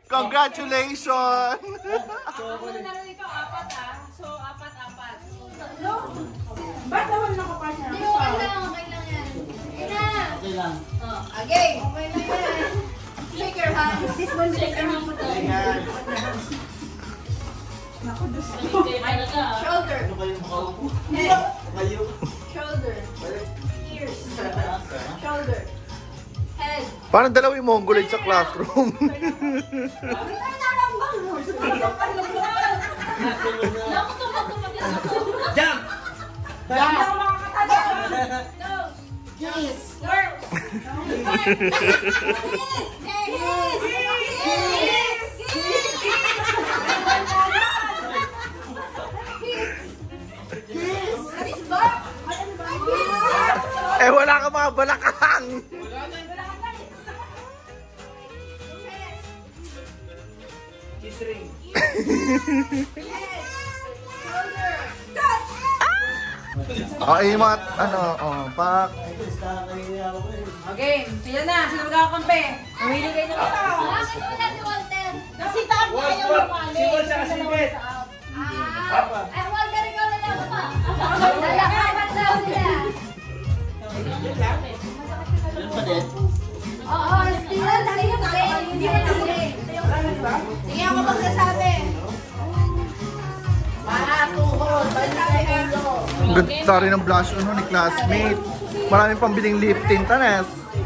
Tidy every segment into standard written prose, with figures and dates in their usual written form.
Congratulations! Ba't naman nakapart na? Hindi, okay lang yan. Okay lang. Okay. Okay lang yan. Shake your hands. This one, shake your hands. Shoulder. Head. Shoulder. Ears. Shoulder. Head. Parang dalawa yung mongoloid sa classroom. Jump! Nose. Yes! Work. Eh, wala ka mga balakang! Kiss ring. Okay, mga, pak. Okay, sila na. Sila magkakakampi. Namili kayo ng isa. Bakit wala si Walter? Kasi tayo ayaw lumali. Si Wal sa kasibet. Ay, Walter, ikaw na lang ba? Lalakapat daw sila. Oo, still, hindi na naging. Sige, ako magsasabi. Tuhod, magsasabi ulo. Ang ganda rin ng blush ni classmate. Maraming pambiling lip tint, Tanes.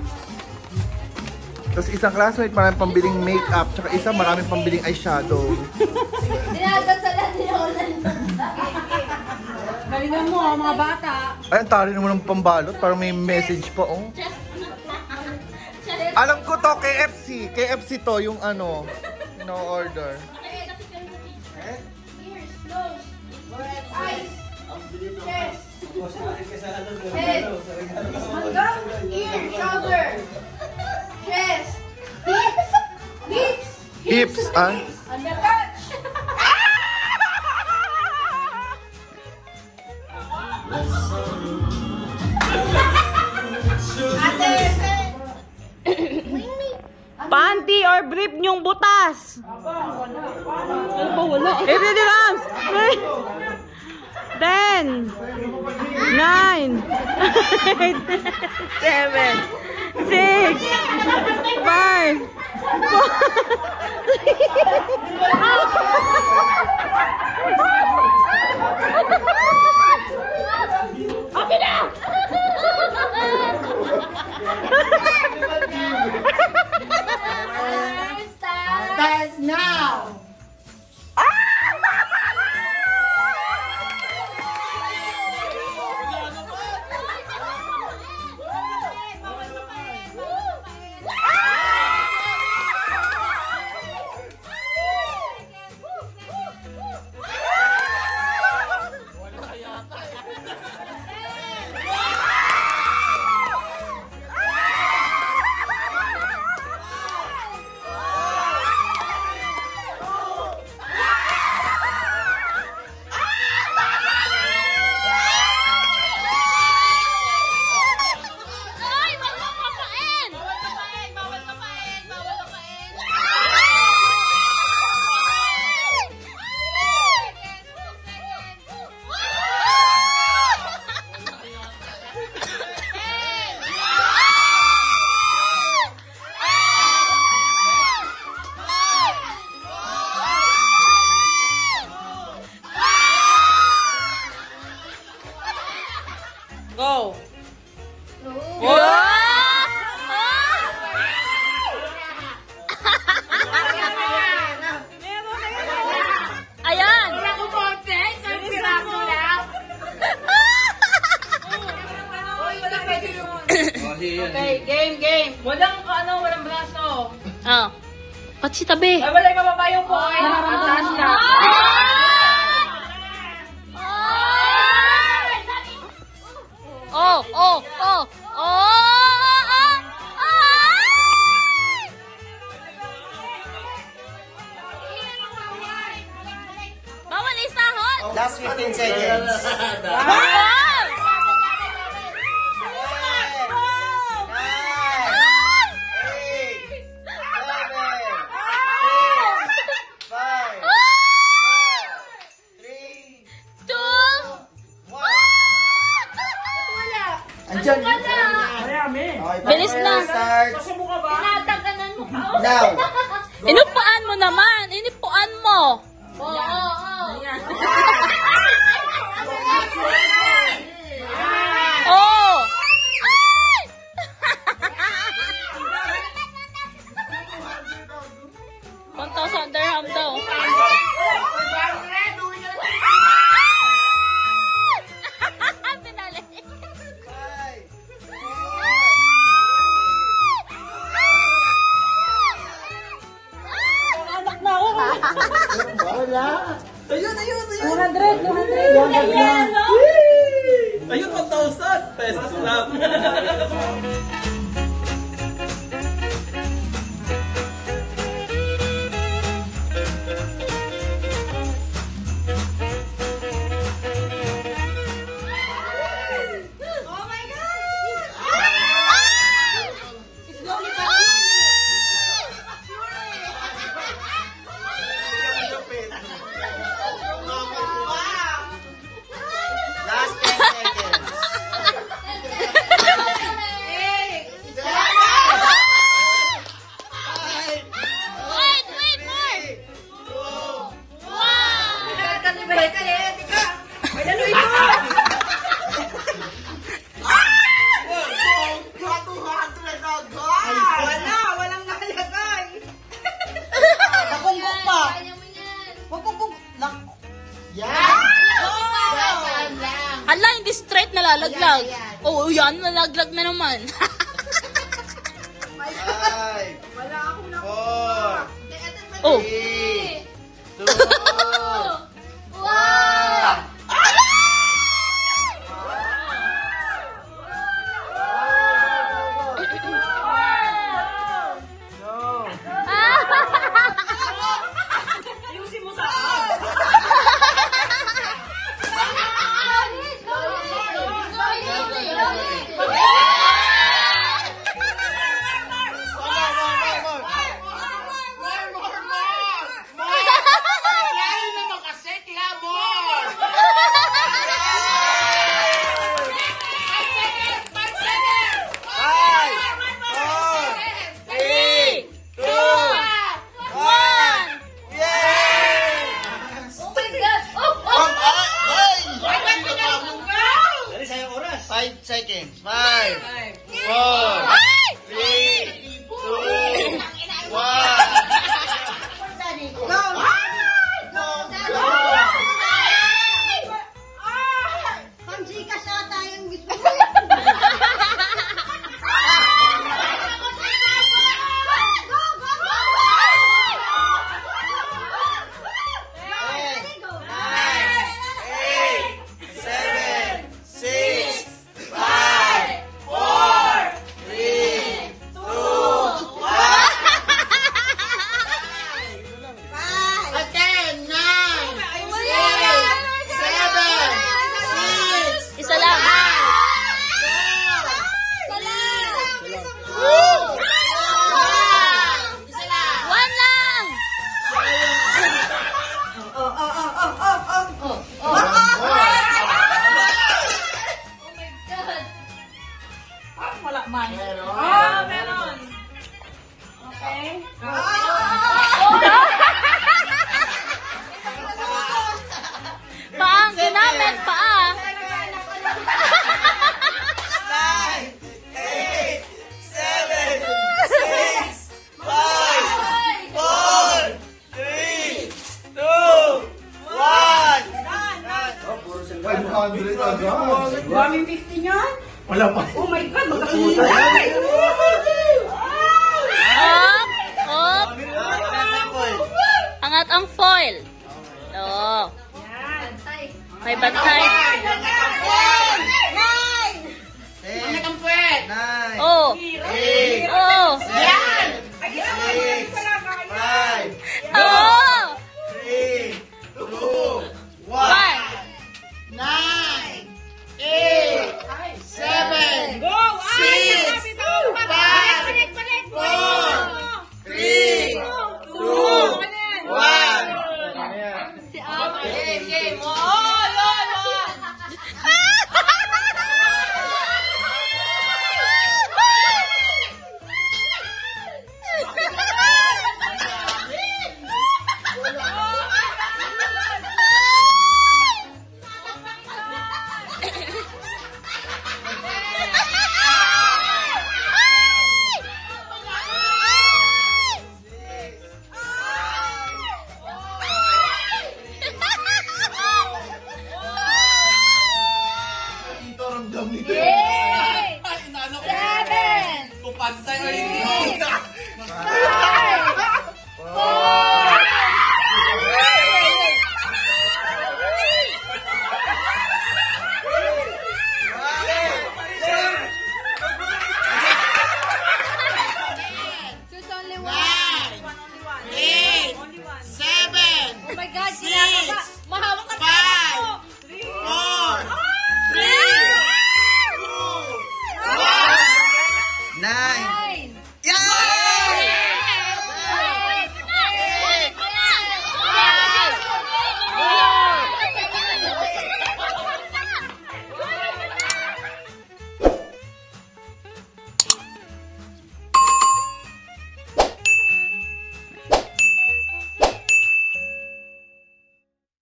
Tapos isang classmate, maraming pambiling makeup. Tsaka isa, maraming pambiling eyeshadow. Dinadasalan niya ako ng Galingan mo, mga bata. Ay, ang tari naman ng pambalot. Parang may message pa, oh. Alam ko to, KFC. KFC to, yung ano, no-order. ears, nose, eyes, chest, head, hanggang ear, shoulder, chest, hips, Hips, ah? touch. Panty or brief nyong butas? Ano ba wala? 50 dirhams! 10 9 7 6 5 Okay na! That's now. Go! Ayan! Wala ko konti! Isang piraso lang! Okay, game! Walang walang braso. Oh. Ba't si tabi? Ay, wala yung mababayo ko. Ay, nakakataas siya. Oh! Bawal isahot! Last 15 seconds. 1,000 dirham daw. Pinali. Anak na ako. Wala. Ayun! 200. Ayun, 1,000 pesos lang. Oh my God! Last 10 seconds. Wait, more. Walang nakalagay. Nakunggok pa. Kaya mo yan. Nakunggok. Yan. Hala, hindi straight nalalaglag. Oo, yan, nalaglag na naman. 5, Wala akong 4, Oh, 3,